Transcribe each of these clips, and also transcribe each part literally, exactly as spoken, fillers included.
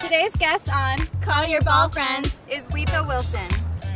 Today's guest on Call Your Ball Friends is Letha Wilson.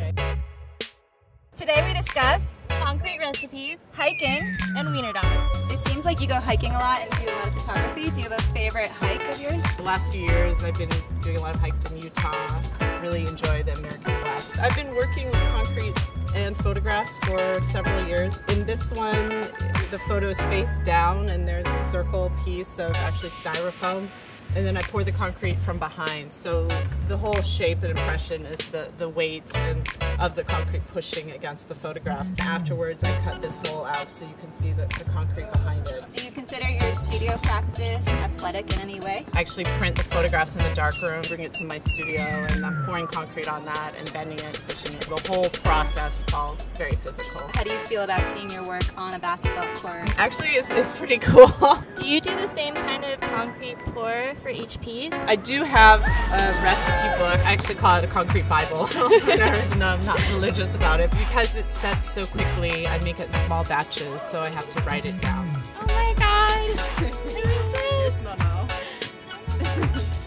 Today we discuss concrete recipes, hiking, and wiener dogs. It seems like you go hiking a lot and do a lot of photography. Do you have a favorite hike of yours? The last few years I've been doing a lot of hikes in Utah. Really enjoy the American West. I've been working with concrete and photographs for several years. In this one, the photo is face down and there's a circle piece of actually styrofoam. And then I pour the concrete from behind. So the whole shape and impression is the, the weight and of the concrete pushing against the photograph. Afterwards, I cut this hole out so you can see the, the concrete behind it. Do you consider your studio practice athletic in any way? I actually print the photographs in the darkroom, bring it to my studio, and I'm pouring concrete on that and bending it, pushing it. The whole process all very physical. How do you feel about seeing your work on a basketball court? Actually, it's, it's pretty cool. Do you do the same kind of concrete pour for each piece? I do have a recipe book. I actually call it a concrete Bible. No, I'm not religious about it. Because it sets so quickly, I make it in small batches, so I have to write it down. Oh my god! No, no.